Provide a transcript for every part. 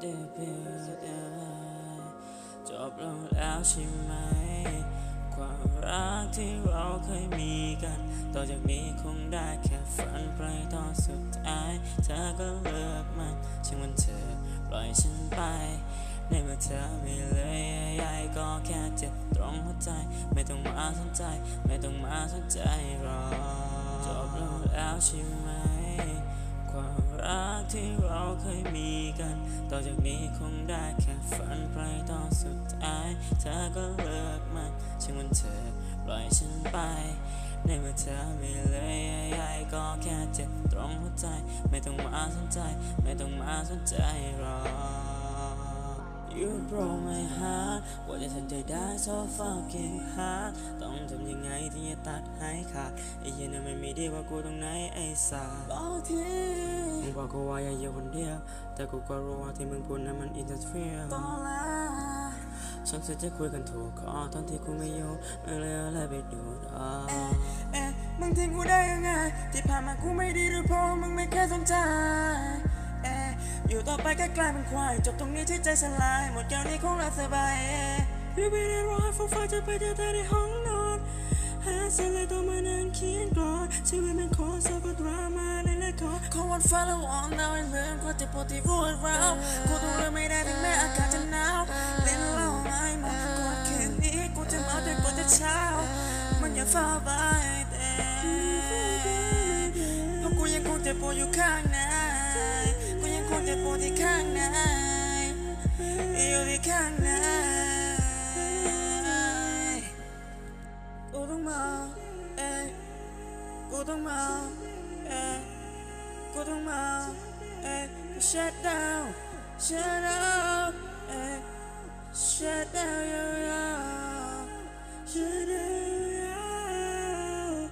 จบลงแล้วใช่ไหมความรักที่เราเคยมีกันต่อจากนี้คงได้แค่ฝันไปตอนสุดท้ายเธอก็เลิกมันช่างมันเธอปล่อยฉันไปในเมื่อเธอไม่เลยใหญ่ก็แค่เจ็บตรงหัวใจไม่ต้องมาสนใจไม่ต้องมาสนใจหรอกจบลงแล้วใช่ไหมความรักที่เราเคยมีกันต่อจากนี้คงได้แค่ฝันไปตอนสุดท้ายเธอก็เลิกมันช่างมันเธอปล่อยฉันไปในเมื่อเธอไม่เลยใหญ่ก็แค่เจ็บตรงหัวใจไม่ต้องมาสนใจไม่ต้องมาสนใจหรอก You broke my heart กว่าจะทำใจได้ so fucking hard ต้องทำยังไงที่จะตัดให้ขาดไอ้เหี้ยนั้นไม่มีดีกว่ากูตรงไหนไอ้สาบอกทีมึงบอกกูว่าอย่าอยู่คนเดียวแต่กูก็รู้ว่าที่มึงพูดนั้นมัน interfere ตอนแรกฉันจะคุยกันถูกคอตอนที่กูไม่อยู่มึงเลยอะไรไปดูดมึงทิ้งกูได้ยังไงที่ผ่านมากูไม่ดีหรือเพราะมึงไม่แค่สนใจอยู่ต่อไปก็กลายเป็นควายจบตรงนี้ที่ใจสลายหมดแก้วนี้คงรับสบายรีบไปได้รอให้ฟ้าจะไปเจอเธอในห้องนอนหาเส้นเลยต้องมานั่งเขียนกรอนชีวิตมันโคตรเศร้าก็ดราม่าในละครขอวันฟ้าละวอนดาวให้เลื่อนความเจ็บปวดที่พูดเรากูต้องเลือกไม่ได้ถึงแม้อากาศจะหนาวเล่นเหล้าไม่หมดกูคืนนี้กูจะเมาแต่กูจะเช้ามันอย่าฟ้าไปแต่เพราะกูยังคงเจ็บปวดอยู่ข้างในกูยังคงเจ็บปวดที่ข้างในอยู่ที่ข้างในกูต้องมากูต้องมากูต้องมาshut down shut down shut down shut down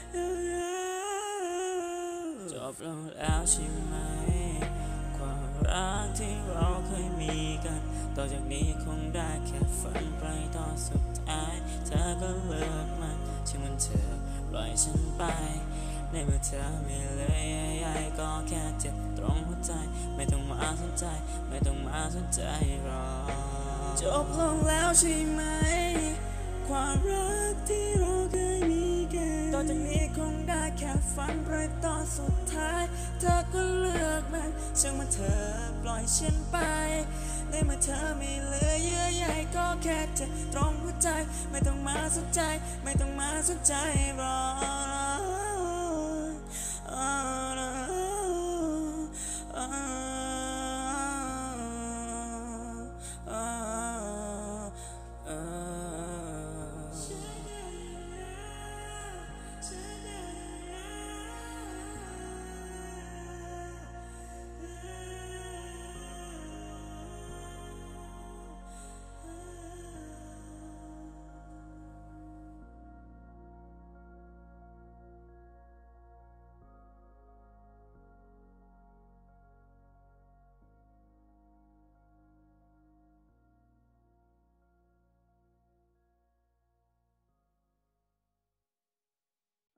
จบลงแล้วใช่ไหมความรักที่เราเคยมีกันต่อจากนี้คงได้แค่ฝันไปตอนสุดท้ายเธอก็เลิกมันช่างมันเธอปล่อยฉันไปในเมื่อเธอไม่เลยใหญ่ก็แค่เจ็บตรงหัวใจไม่ต้องมาสนใจไม่ต้องมาสนใจหรอกจบลงแล้วใช่ไหมความรักที่เราเคยมีกันต่อจากนี้คงได้แค่ฝันไปตอนสุดท้ายเธอก็เลือกมันช่างมันเธอปล่อยฉันไปในเมื่อเธอไม่เหลือเยื่อใยก็แค่เจ็บตรงหัวใจไม่ต้องมาสนใจไม่ต้องมาสนใจหรอก